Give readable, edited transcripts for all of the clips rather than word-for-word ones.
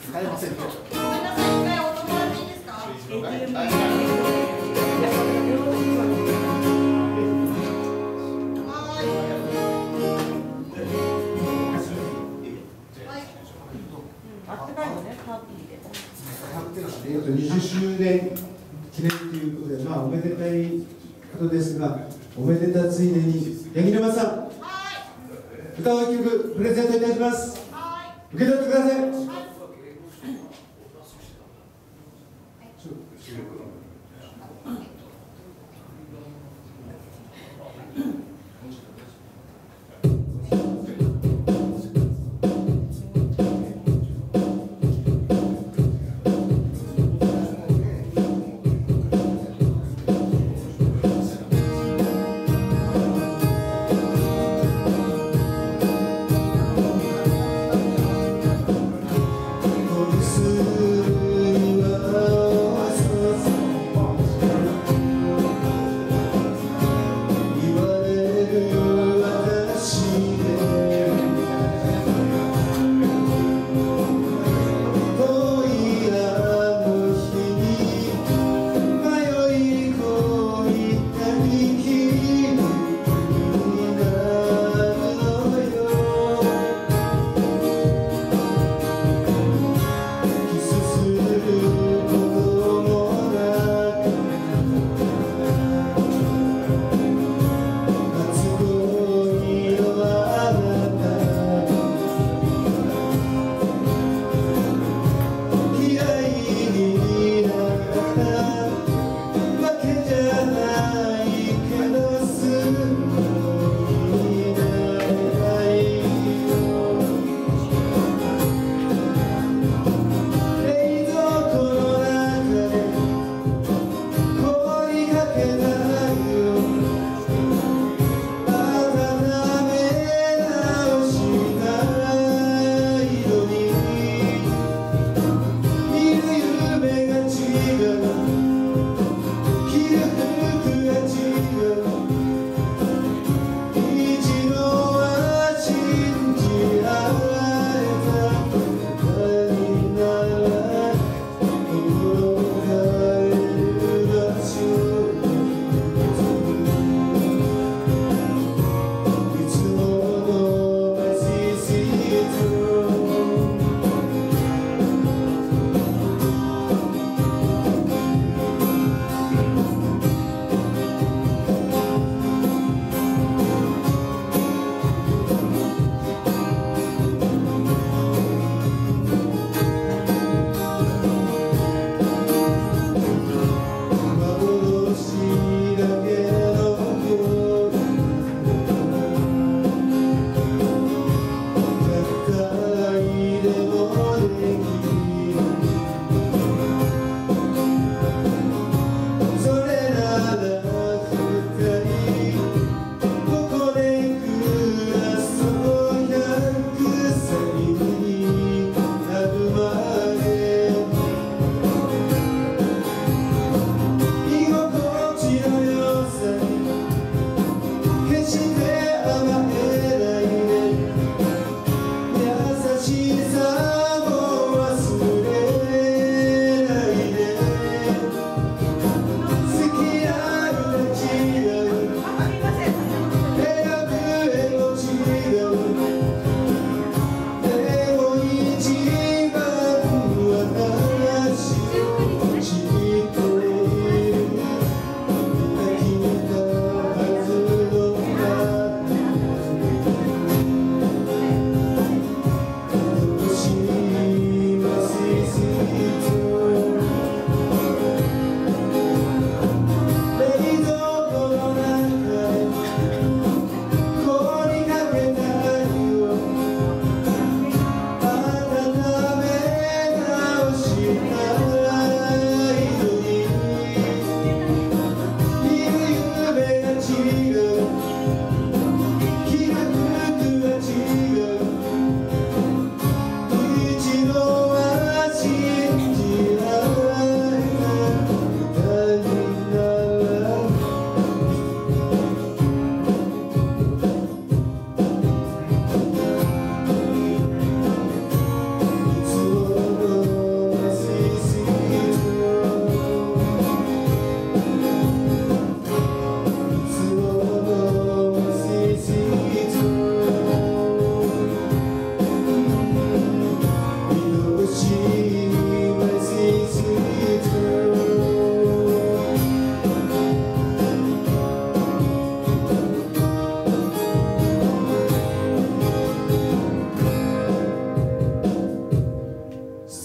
買えませんけど。 ごめんなさい、一回お友達いいですか。 20周年記念ということで、まあおめでたいことですが、おめでたついでに八木沼さん、歌を一曲プレゼントいたします。受け取ってください。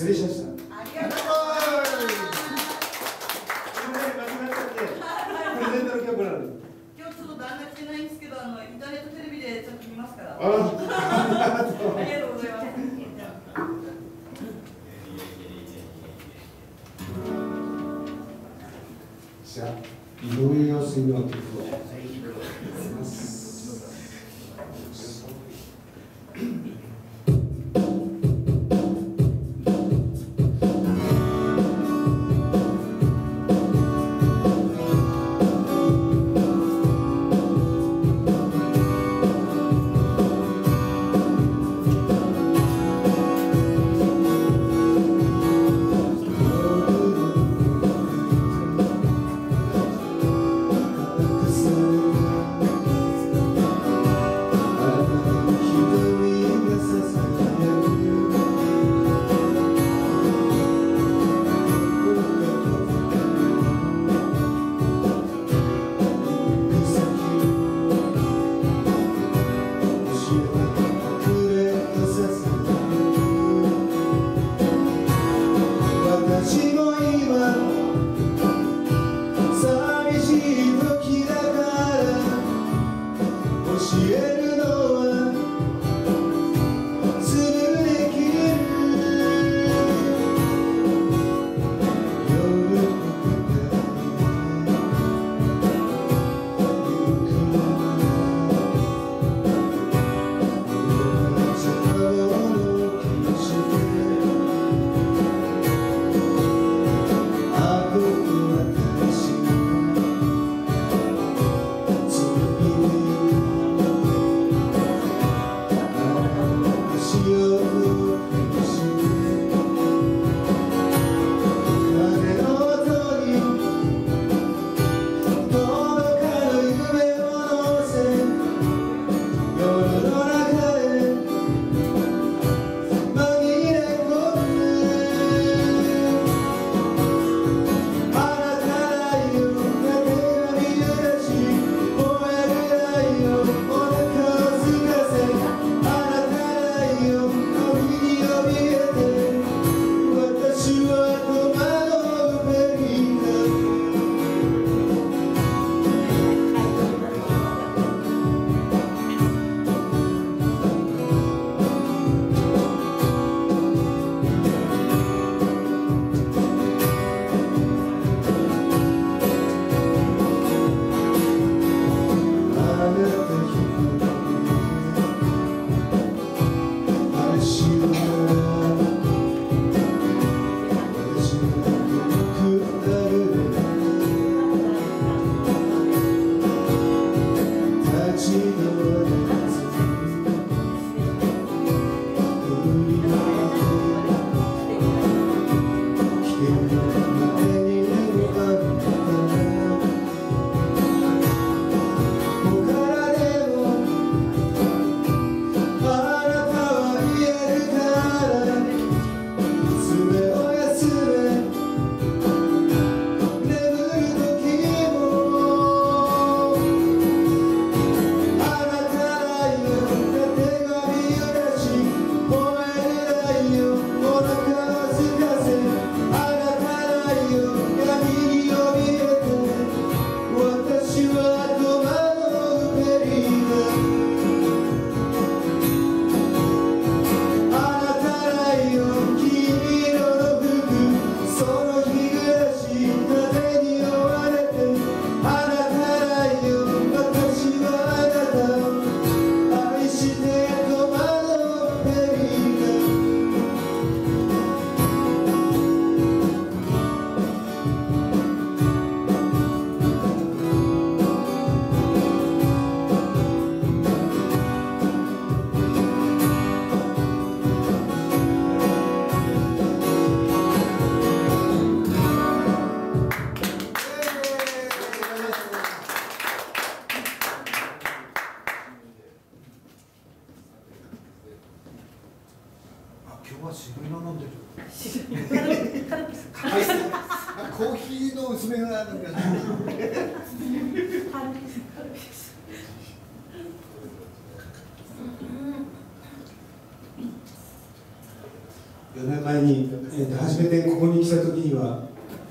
失礼しました。 ありがとうございます。 プレゼントの曲なのに。 今日ちょっと旦那来てないんですけど、インターネットテレビでちょっと見ますから。 ありがとうございます。じゃあ、井上陽水の曲を。 今日は渋いの飲んでる。 コーヒーの薄めがあるんだね。 4年前に、初めてここに来た時には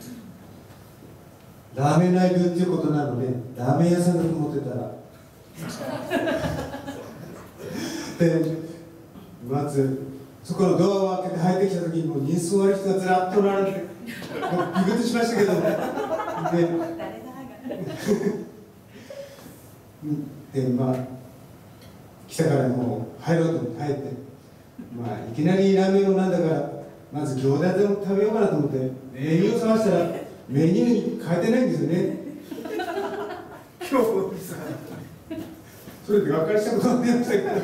ラーメンライブっていうことなのでラーメン屋さんだと思ってたらでまずそこのドアを開けて入ってきた時にもう人相悪い人がずらっとおられてビクッとしましたけどでまあ来たからもう入ろうと思って入って、まあ、いきなりラーメンをなんだからまず餃子でも食べようかなと思ってメニューを探したらメニューに書いてないんですよね。それでがっかりしたことがありましたけど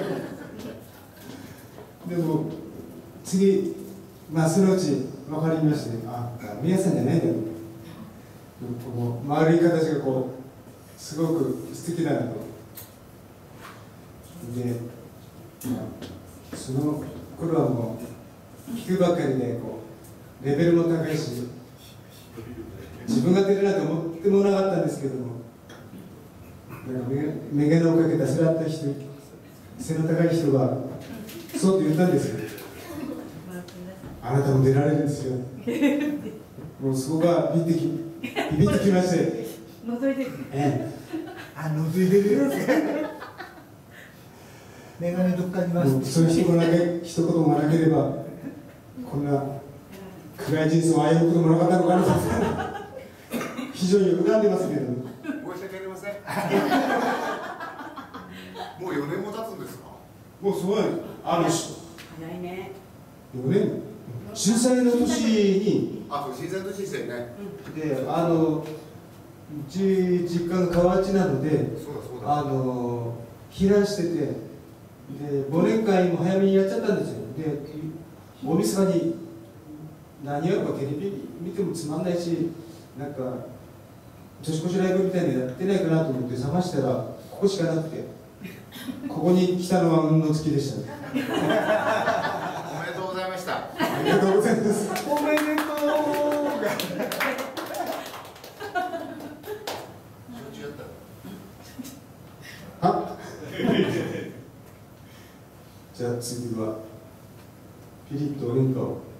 でも次、まあ、そのうち分かりまして、あ、ラーメン屋さんじゃないんだろう。この丸い形がこうすごく素敵だなと。で、まあ、その頃はもう聞くばっかりでこうレベルも高いし自分が出るなんて思ってもなかったんですけども、眼鏡をかけたスラッと人、背の高い人がそうって言ったんですよ。あなたも出られるんですよ。もうそこがビビってきまして。 覗いてる。 覗いてるよ。眼鏡どっかにいます。 そういう一言もなければ、こんな暗い人生を歩むこともなかったのかなと。非常に恨んでますけれども。 申し訳ありません。もう4年も経つんですか。 もうすごい早いね。 4年震災の年にそう震災の年ですよね。 でうち実家が河内なのでそうだ避難しててで忘年会も早めにやっちゃったんですよ。で大晦日に何やるかテレビ見てもつまんないしなんか年越しライブみたいなのやってないかなと思って探したらここしかなくてここに来たのは運の月でしたね。 おめでとうございました。 ありがとうございます。 おめでとう。 はじゃあ次はピリッと演歌を。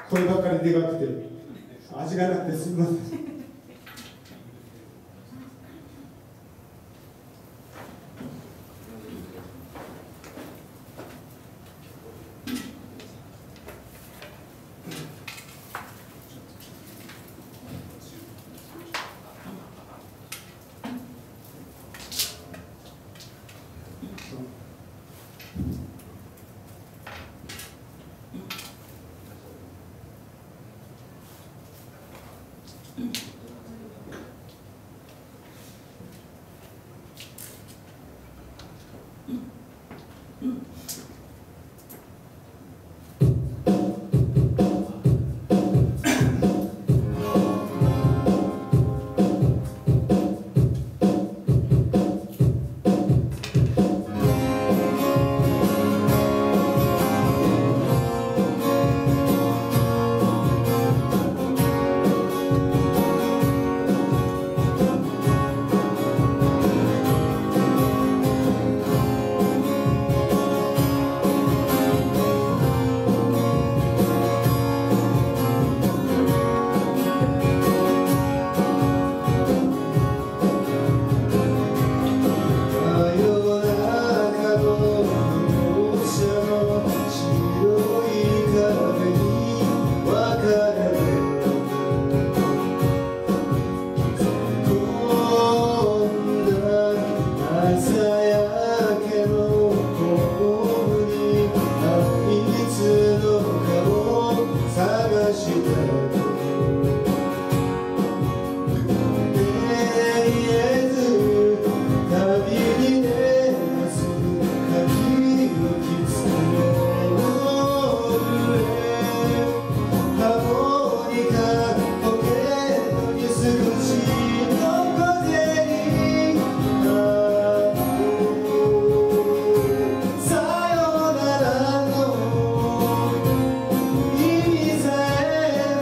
声ばっかりでかくて味がなくてすみません。 「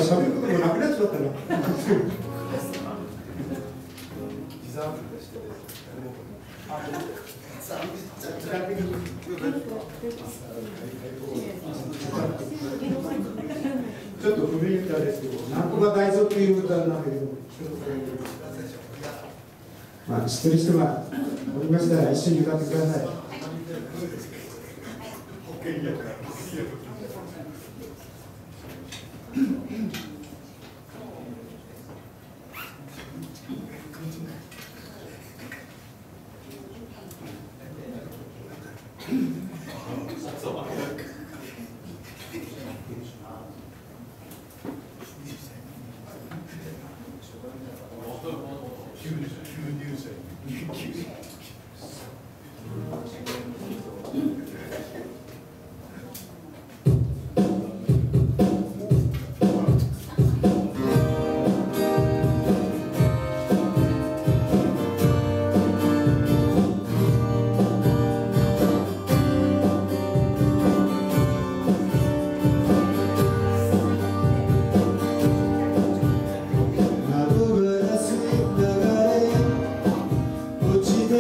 喋ることもなくなっちゃったな。ちょっと古い歌ですけど、なんとか大蔵っていう歌なんだけど、まあ、知ってる人がおりましたら一緒に歌ってください。窓ガラスに流れ落ちて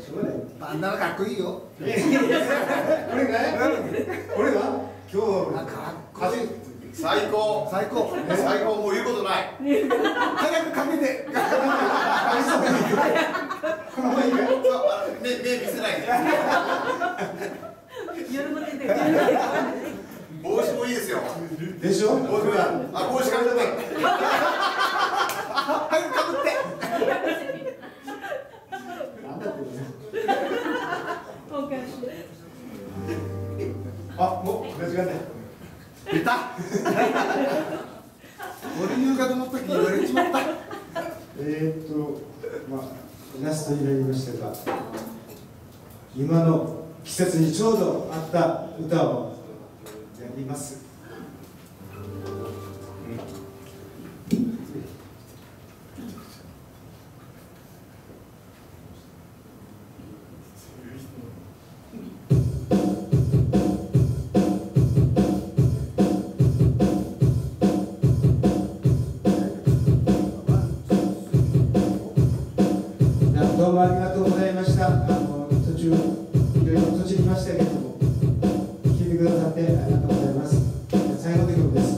しょうがない。 あんなのかっこいいよ。 これがこれが今日あ、かっこいい。 最高。 最高。 最高、もう言うことない。 早くかけて。 このままいいかい。 そう目見せないで。 夜も出て帽子もいいですよ。 でしょ。 帽子が、あ、帽子かぶって。 早くかぶって。 なんだってね。 おかしい。 あ、もうこの時間だ。 出た。俺夕方の時言われちまった。 まあラストになりましたが、今の季節にちょうど合った歌をやります。どうもありがとうございました。途中いろいろ閉じましたけれども、聞いてくださってありがとうございます。最後の曲です。「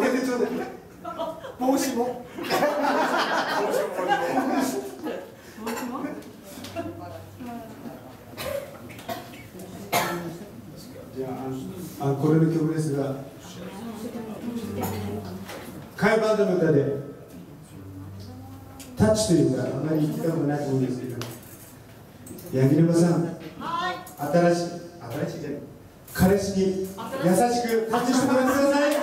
げてちょうだい。帽子も。じゃあ、これの曲ですが、カイバンドの歌でタッチというかあまり聞いたことないと思うんですけど、柳沼さん、新しいじゃない、彼氏に優しくタッチしてもらってください。